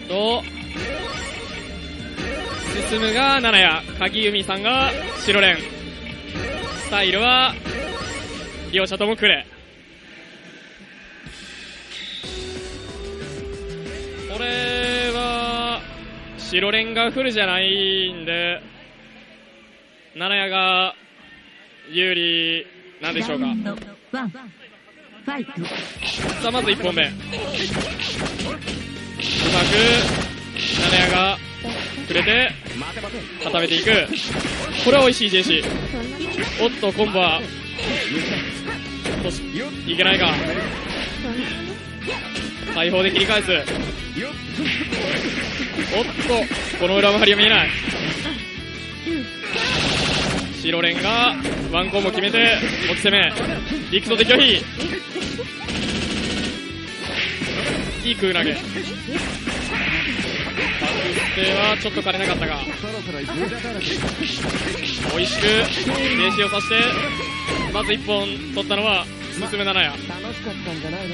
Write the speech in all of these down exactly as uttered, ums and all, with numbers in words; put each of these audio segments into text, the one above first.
と進むが七谷、鍵由美さんが白蓮、スタイルは両者ともクレ。これは白蓮がフルじゃないんで七谷が有利なんでしょうか。さあまずいっぽんめ、うまく七谷がくれて固めていく。これは美味しい ジェーシー。 おっとコンボはいけないか。大砲で切り返す。おっとこの裏回りは見えない。白蓮がワンコンボ決めて持ち攻め、リクトで拒否。いい空投げ。バックステはちょっと枯れなかったが、美味しくレーシーを刺してまずいっぽん取ったのは進七谷。 楽しかったんじゃないの。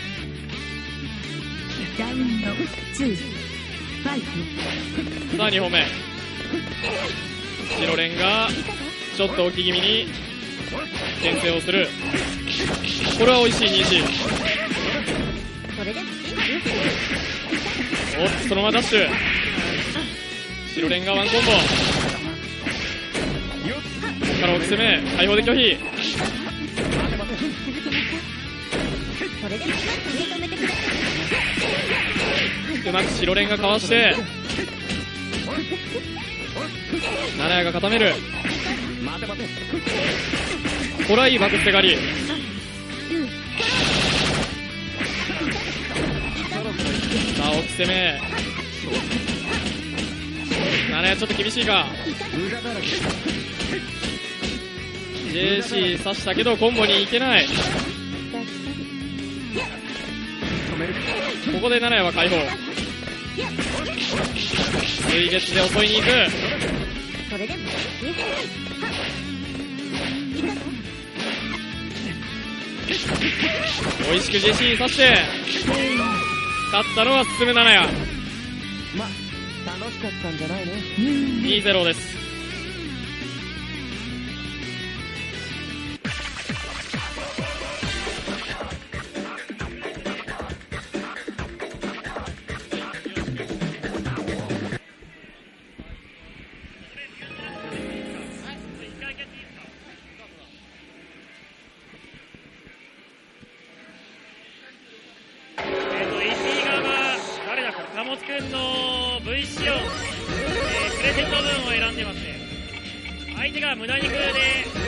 ラウンドツーファイト。 さあにほんめ、白蓮がちょっと置き気味に牽制をする。これは美味しい にシー。 おっとそのままダッシュ。白蓮がワンコンボ。ここから置き攻め、大砲で拒否。うまく白蓮がかわして七谷が固める。これはいいバックステ狩り。さあ置き攻め、七谷ちょっと厳しいか。 ジェーシー 刺したけどコンボにいけない。ここで七谷は解放。水月で襲いに行く。美味しく ジェーシー 刺して勝ったのは進む七谷。 ま、楽しかったんじゃないの。 にたいゼロです。 貨物くんの ブイ 仕様、えー、プレゼント分を選んでますね。相手が無駄肉で